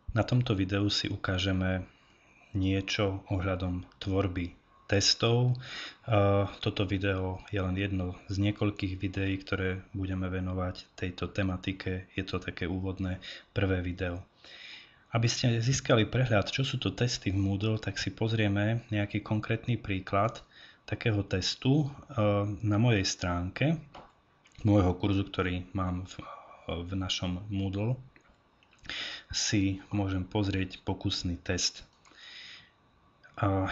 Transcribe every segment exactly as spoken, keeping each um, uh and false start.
Na tomto videu si ukážeme niečo ohľadom tvorby testov. Toto video je len jedno z niekoľkých videí, ktoré budeme venovať tejto tematike. Je to také úvodné prvé video. Aby ste získali prehľad, čo sú to testy v Moodle, tak si pozrieme nejaký konkrétny príklad takého testu na mojej stránke môjho kurzu, ktorý mám v, v našom Moodle. Si môžem pozrieť pokusný test. A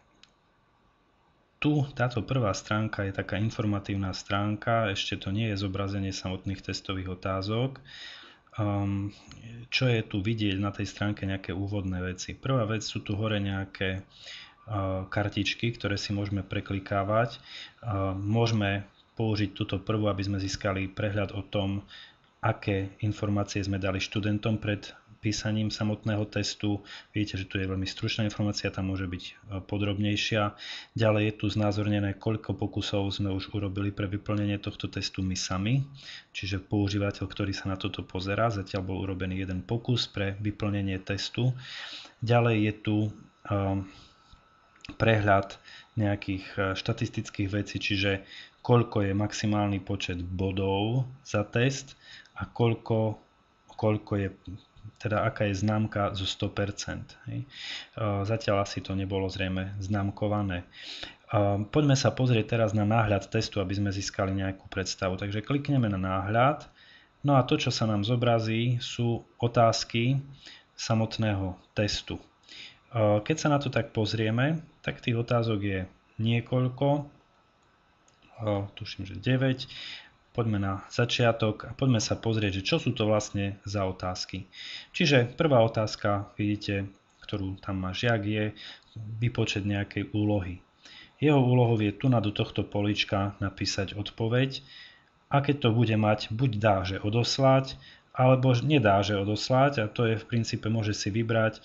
tu táto prvá stránka je taká informatívna stránka, ešte to nie je zobrazenie samotných testových otázok. Um, čo je tu vidieť na tej stránke, nejaké úvodné veci. Prvá vec, sú tu hore nejaké uh, kartičky, ktoré si môžeme preklikávať. Uh, môžeme použiť túto prvú, aby sme získali prehľad o tom, aké informácie sme dali študentom pred písaním samotného testu. Vidíte, že tu je veľmi stručná informácia, tam môže byť podrobnejšia. Ďalej je tu znázornené, koľko pokusov sme už urobili pre vyplnenie tohto testu my sami. Čiže používateľ, ktorý sa na toto pozerá, zatiaľ bol urobený jeden pokus pre vyplnenie testu. Ďalej je tu um, prehľad nejakých štatistických vecí, čiže koľko je maximálny počet bodov za test a koľko, koľko je, teda aká je známka zo sto percent. Hej. Zatiaľ asi to nebolo zrejme známkované. Poďme sa pozrieť teraz na náhľad testu, aby sme získali nejakú predstavu. Takže klikneme na náhľad. No a to, čo sa nám zobrazí, sú otázky samotného testu. Keď sa na to tak pozrieme, tak tých otázok je niekoľko. Tuším, že deväť. Poďme na začiatok a poďme sa pozrieť, že čo sú to vlastne za otázky. Čiže prvá otázka, vidíte, ktorú tam má žiak, je vypočet nejakej úlohy. Jeho úlohou je tu na do tohto políčka napísať odpoveď a keď to bude mať, buď dá, že odoslať, alebo nedá, že odoslať, a to je v princípe, môže si vybrať,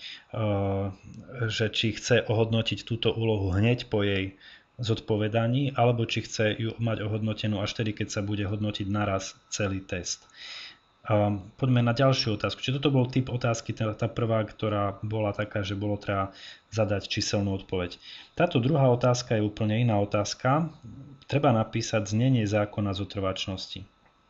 že či chce ohodnotiť túto úlohu hneď po jej zodpovedaní, alebo či chce ju mať ohodnotenú až tedy, keď sa bude hodnotiť naraz celý test. Um, poďme na ďalšiu otázku. Čiže toto bol typ otázky, tá, tá prvá, ktorá bola taká, že bolo treba zadať číselnú odpoveď. Táto druhá otázka je úplne iná otázka. Treba napísať znenie zákona zotrvačnosti.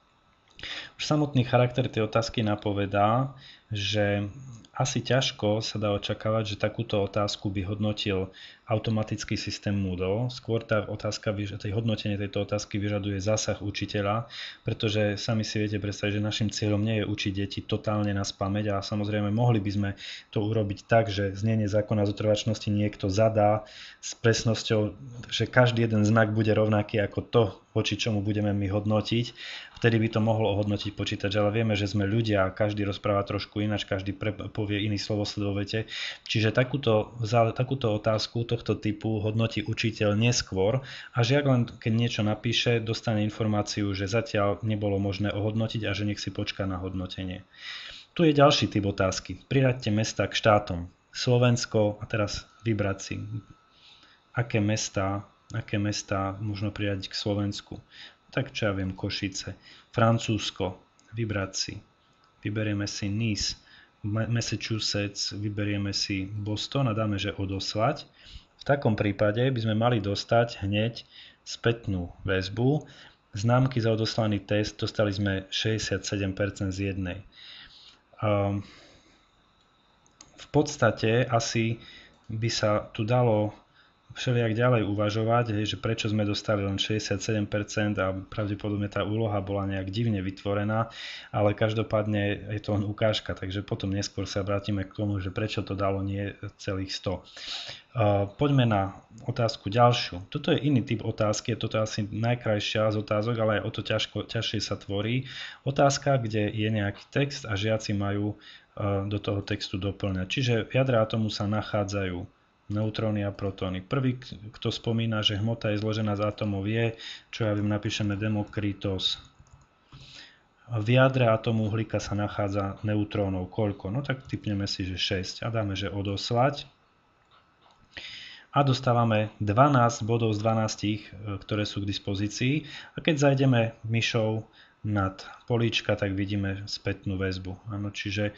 Už samotný charakter tej otázky napovedá, že asi ťažko sa dá očakávať, že takúto otázku by hodnotil automatický systém Moodle. Skôr tá otázka, tej hodnotenie tejto otázky vyžaduje zásah učiteľa, pretože sami si viete predstaviť, že našim cieľom nie je učiť deti totálne na spamäť a samozrejme mohli by sme to urobiť tak, že znenie zákona zotrvačnosti niekto zadá s presnosťou, že každý jeden znak bude rovnaký ako to, voči čomu budeme my hodnotiť. Vtedy by to mohlo ohodnotiť počítač, ale vieme, že sme ľudia a každý rozpráva trošku ináč, každý pre, povie iný slovosled vo vete. Čiže takúto, takúto otázku tohto typu hodnotí učiteľ neskôr a žiaľ len keď niečo napíše, dostane informáciu, že zatiaľ nebolo možné ohodnotiť a že nech si počká na hodnotenie. Tu je ďalší typ otázky. Priraďte mesta k štátom. Slovensko a teraz vybrať si, aké mestá, aké mestá možno priradiť k Slovensku. Tak čo ja viem, Košice, Francúzsko, vybrať si. Vyberieme si Nice, Massachusetts, vyberieme si Boston a dáme, že odoslať. V takom prípade by sme mali dostať hneď spätnú väzbu. Známky za odoslaný test dostali sme šesťdesiatsedem percent z jednej. V podstate asi by sa tu dalo všelijak ďalej uvažovať, hej, že prečo sme dostali len šesťdesiatsedem percent a pravdepodobne tá úloha bola nejak divne vytvorená, ale každopádne je to len ukážka, takže potom neskôr sa vrátime k tomu, že prečo to dalo nie celých sto. Uh, poďme na otázku ďalšiu. Toto je iný typ otázky, toto je asi najkrajšia z otázok, ale aj o to ťažko, ťažšie sa tvorí. Otázka, kde je nejaký text a žiaci majú uh, do toho textu doplňať. Čiže v jadre atomu sa nachádzajú neutróny a protóny. Prvý, kto spomína, že hmota je zložená z atómov, je, čo ja viem, napíšeme Demokritos. V jadre atómu uhlíka sa nachádza neutrónov. Koľko? No tak tipneme si, že šesť a dáme, že odoslať. A dostávame dvanásť bodov z dvanástich, ktoré sú k dispozícii. A keď zajdeme myšou nad políčka, tak vidíme spätnú väzbu. Áno, čiže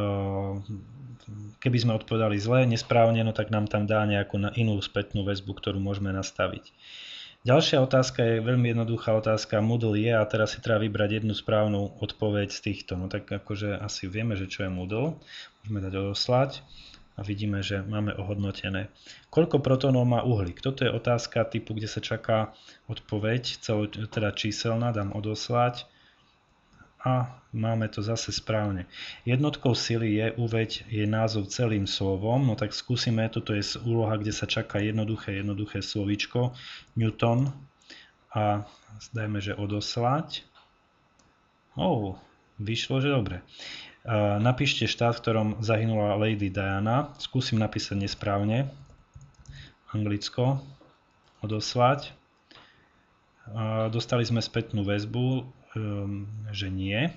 keby sme odpovedali zle, nesprávne, no tak nám tam dá nejakú inú spätnú väzbu, ktorú môžeme nastaviť. Ďalšia otázka je veľmi jednoduchá otázka. Moodle je a teraz si treba vybrať jednu správnu odpoveď z týchto. No tak akože asi vieme, že čo je Moodle. Môžeme dať odoslať a vidíme, že máme ohodnotené. Koľko protónov má uhlík? Toto je otázka typu, kde sa čaká odpoveď, celo, teda číselná, dám odoslať a máme to zase správne. Jednotkou sily je uveď jej názov celým slovom, no tak skúsime, toto je úloha, kde sa čaká jednoduché, jednoduché slovíčko, Newton a dajme, že odoslať. Oh, vyšlo, že dobre. Napíšte štát, v ktorom zahynula Lady Diana. Skúsim napísať nesprávne. Anglicko. Odoslať. Dostali sme spätnú väzbu, že nie.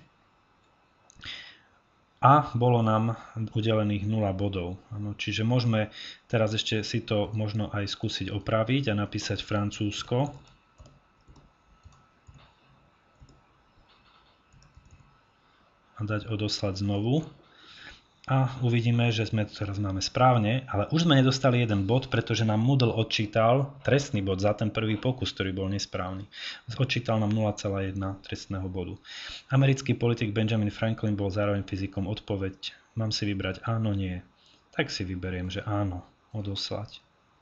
A bolo nám udelených nula bodov. Ano, čiže môžeme teraz ešte si to možno aj skúsiť opraviť a napísať Francúzsko. A dať odoslať znovu a uvidíme, že sme teraz máme správne, ale už sme nedostali jeden bod, pretože nám Moodle odčítal trestný bod za ten prvý pokus, ktorý bol nesprávny. Odčítal nám nula celá jedna trestného bodu. Americký politik Benjamin Franklin bol zároveň fyzikom. Odpoveď, mám si vybrať áno, nie. Tak si vyberiem, že áno, odoslať.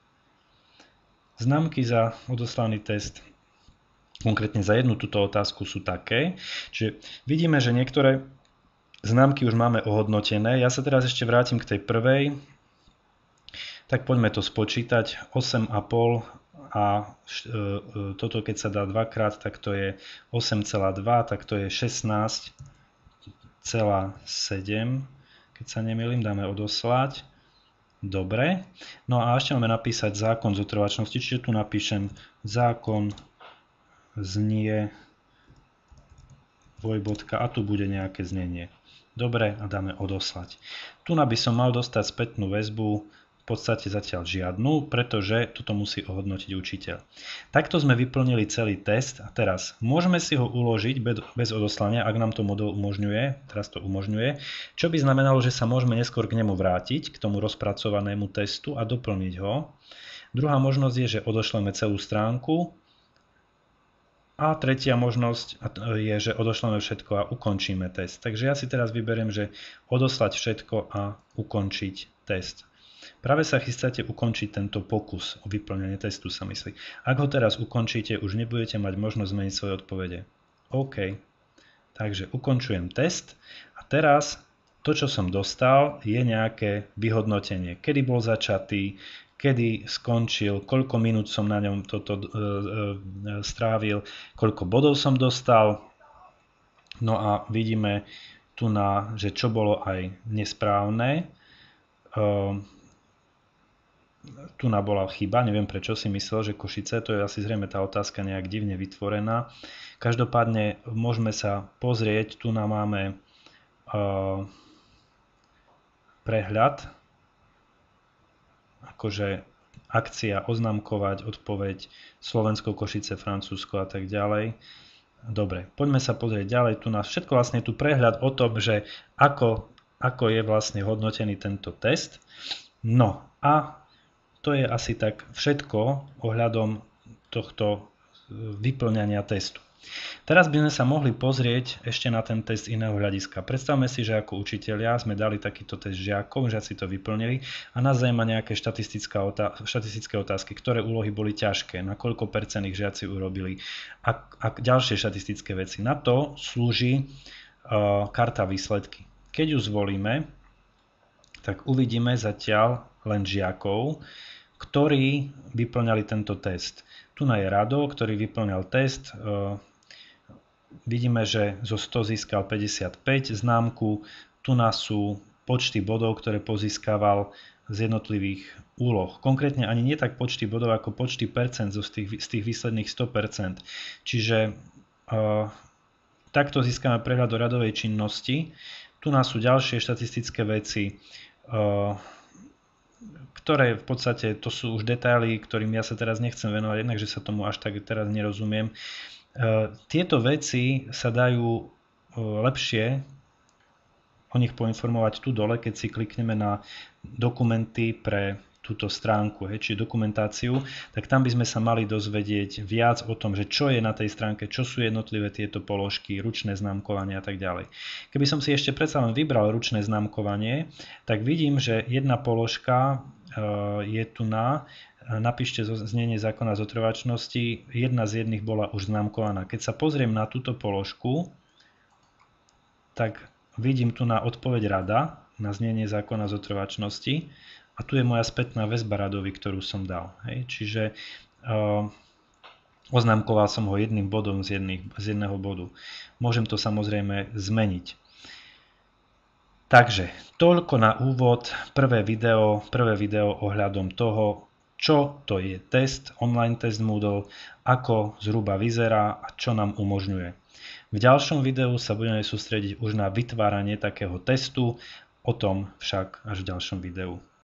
Známky za odoslaný test, konkrétne za jednu túto otázku, sú také, že vidíme, že niektoré známky už máme ohodnotené. Ja sa teraz ešte vrátim k tej prvej. Tak poďme to spočítať. osem celá päť a toto keď sa dá dvakrát, tak to je osem celá dva, tak to je šestnásť celá sedem. Keď sa nemýlim, dáme odoslať. Dobre. No a ešte máme napísať zákon zotrvačnosti, čiže tu napíšem zákon znie dvojbodka a tu bude nejaké znenie. Dobre, a dáme odoslať. Tu by som mal dostať spätnú väzbu, v podstate zatiaľ žiadnu, pretože toto musí ohodnotiť učiteľ. Takto sme vyplnili celý test a teraz môžeme si ho uložiť bez odoslania, ak nám to Moodle umožňuje, teraz to umožňuje, čo by znamenalo, že sa môžeme neskôr k nemu vrátiť, k tomu rozpracovanému testu a doplniť ho. Druhá možnosť je, že odošleme celú stránku. A tretia možnosť je, že odošleme všetko a ukončíme test. Takže ja si teraz vyberiem, že odoslať všetko a ukončiť test. Práve sa chystáte ukončiť tento pokus o vyplňanie testu, sa myslí. Ak ho teraz ukončíte, už nebudete mať možnosť zmeniť svoje odpovede. OK. Takže ukončujem test a teraz to, čo som dostal, je nejaké vyhodnotenie. Kedy bol začatý, kedy skončil, koľko minút som na ňom toto e, e, strávil, koľko bodov som dostal. No a vidíme tu, na, že čo bolo aj nesprávne. E, tu na bola chyba, neviem prečo si myslel, že Košice, to je asi zrejme tá otázka nejak divne vytvorená. Každopádne môžeme sa pozrieť, tu na máme e, prehľad, akože akcia oznamkovať, odpoveď Slovensko, Košice, Francúzsko a tak ďalej. Dobre, poďme sa pozrieť ďalej. Tu na všetko vlastne tu prehľad o tom, že ako, ako je vlastne hodnotený tento test. No a to je asi tak všetko ohľadom tohto vyplňania testu. Teraz by sme sa mohli pozrieť ešte na ten test iného hľadiska. Predstavme si, že ako učitelia sme dali takýto test žiakom, žiaci to vyplnili a nás zaujíma nejaké štatistické otázky, ktoré úlohy boli ťažké, na koľko percent ich žiaci urobili a, a ďalšie štatistické veci. Na to slúži uh, karta výsledky. Keď ju zvolíme, tak uvidíme zatiaľ len žiakov, ktorí vyplňali tento test. Tu je Rado, ktorý vyplňal test. Vidíme, že zo sto získal päťdesiatpäť známku. Tu sú počty bodov, ktoré pozískaval z jednotlivých úloh. Konkrétne ani nie tak počty bodov, ako počty percent z tých, z tých výsledných sto percent. Čiže uh, takto získame prehľad o radovej činnosti. Tu sú ďalšie štatistické veci, uh, ktoré v podstate to sú už detaily, ktorým ja sa teraz nechcem venovať, jednak, že sa tomu až tak teraz nerozumiem. Tieto veci sa dajú lepšie o nich poinformovať tu dole, keď si klikneme na dokumenty pre túto stránku, hej, či dokumentáciu, tak tam by sme sa mali dozvedieť viac o tom, že čo je na tej stránke, čo sú jednotlivé tieto položky, ručné známkovanie a tak ďalej. Keby som si ešte predsa len vybral ručné známkovanie, tak vidím, že jedna položka je tu na, napíšte znenie zákona zotrvačnosti, jedna z jedných bola už známkovaná. Keď sa pozriem na túto položku, tak vidím tu na odpoveď rada, na znenie zákona zotrvačnosti a tu je moja spätná väzba radovi, ktorú som dal. Hej. Čiže uh, oznámkoval som ho jedným bodom z, jedných, z jedného bodu. Môžem to samozrejme zmeniť. Takže toľko na úvod, prvé video, prvé video ohľadom toho, čo to je test, online test Moodle, ako zhruba vyzerá a čo nám umožňuje. V ďalšom videu sa budeme sústrediť už na vytváranie takého testu, o tom však až v ďalšom videu.